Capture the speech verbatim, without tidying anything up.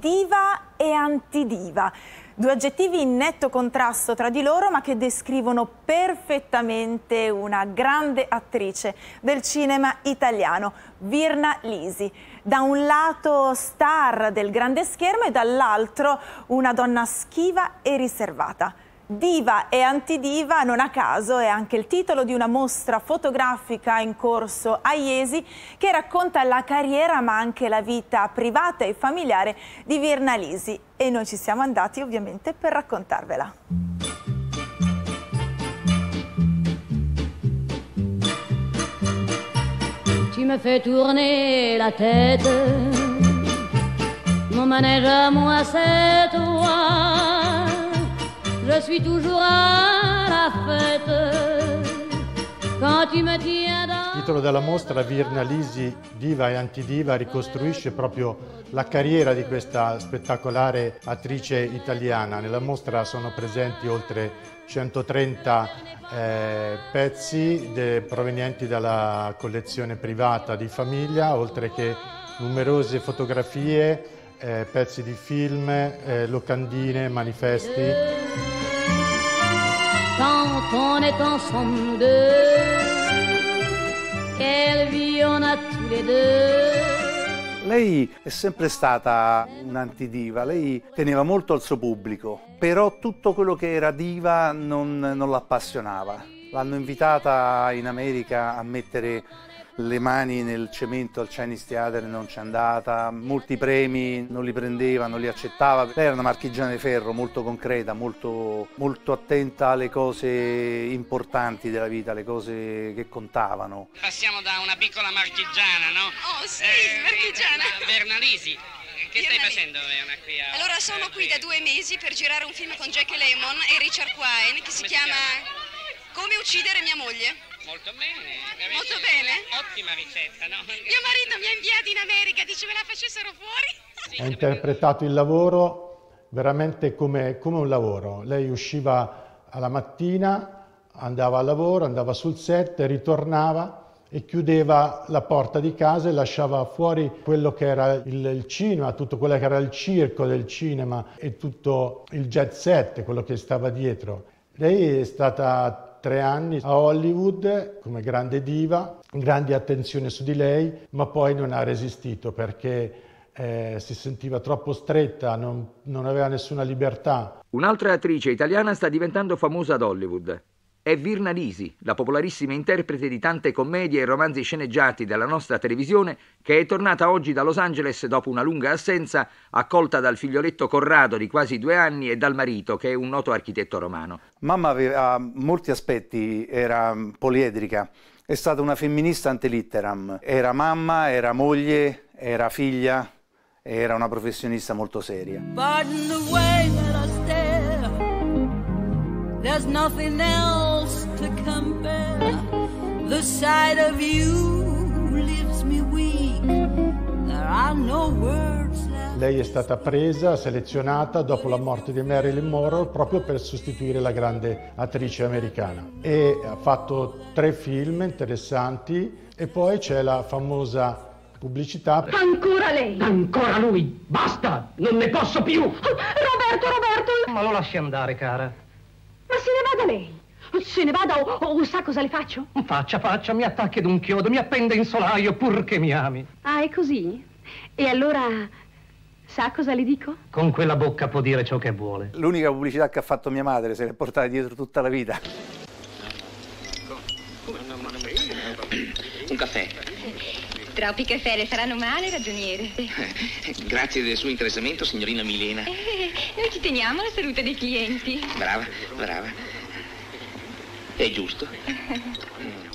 diva e antidiva. Due aggettivi in netto contrasto tra di loro, ma che descrivono perfettamente una grande attrice del cinema italiano, Virna Lisi. Da un lato star del grande schermo e dall'altro una donna schiva e riservata. Diva e antidiva, non a caso, è anche il titolo di una mostra fotografica in corso a Iesi che racconta la carriera ma anche la vita privata e familiare di Virna Lisi. E noi ci siamo andati ovviamente per raccontarvela. Tu me fais tourner la tête, mon manège à moi c'est toi. Je suis toujours à la fête quand tu me tiens dans... Il titolo della mostra, Virna Lisi, diva e antidiva, ricostruisce proprio la carriera di questa spettacolare attrice italiana. Nella mostra sono presenti oltre centotrenta eh, pezzi de, provenienti dalla collezione privata di famiglia, oltre che numerose fotografie, eh, pezzi di film, eh, locandine, manifesti. Quand on est ensemble nous deux, quelle vie on a tous les deux. Lei è sempre stata un'antidiva, lei teneva molto al suo pubblico, però tutto quello che era diva non, non l'appassionava. L'hanno invitata in America a mettere le mani nel cemento al Chinese Theatre, non c'è andata, molti premi non li prendeva, non li accettava. Lei era una marchigiana di ferro, molto concreta, molto, molto attenta alle cose importanti della vita, alle cose che contavano. Passiamo da una piccola marchigiana, no? Oh sì, eh, marchigiana. Virna Lisi. Che stai facendo, Virna, qui a... Allora sono qui da due mesi per girare un film con Jackie Lemmon e Richard Quine che si chiama Come uccidere mia moglie. Molto bene. Molto bene? Ottima ricetta, no? Mio marito mi ha inviato in America, dice me la facessero fuori. Ha interpretato il lavoro veramente come, come un lavoro. Lei usciva alla mattina, andava al lavoro, andava sul set, ritornava e chiudeva la porta di casa e lasciava fuori quello che era il, il cinema, tutto quello che era il circo del cinema e tutto il jet set, quello che stava dietro. Lei è stata tre anni a Hollywood come grande diva, grande attenzione su di lei, ma poi non ha resistito perché eh, si sentiva troppo stretta, non, non aveva nessuna libertà. Un'altra attrice italiana sta diventando famosa ad Hollywood. È Virna Lisi, la popolarissima interprete di tante commedie e romanzi sceneggiati della nostra televisione, che è tornata oggi da Los Angeles dopo una lunga assenza, accolta dal figlioletto Corrado di quasi due anni e dal marito, che è un noto architetto romano. Mamma aveva molti aspetti, era poliedrica, è stata una femminista ante litteram, era mamma, era moglie, era figlia, era una professionista molto seria. There's nothing else to compare. The sight of you leaves me weak. There are no words left. Lei è stata presa, selezionata dopo la morte di Marilyn Monroe proprio per sostituire la grande attrice americana. E ha fatto tre film interessanti e poi c'è la famosa pubblicità. Ancora lei! Ancora lui! Basta! Non ne posso più! Oh, Roberto, Roberto! Ma lo lasci andare, cara. Ma se ne vada lei! Se ne vada o, o sa cosa le faccio? Faccia, faccia, mi attacchi ad un chiodo, mi appende in solaio, purché mi ami. Ah, è così? E allora sa cosa le dico? Con quella bocca può dire ciò che vuole. L'unica pubblicità che ha fatto mia madre se l'è portata dietro tutta la vita. Un caffè. Troppi caffè le faranno male, ragioniere. Grazie del suo interessamento, signorina Milena. Eh, noi ci teniamo alla salute dei clienti. Brava, brava. È giusto.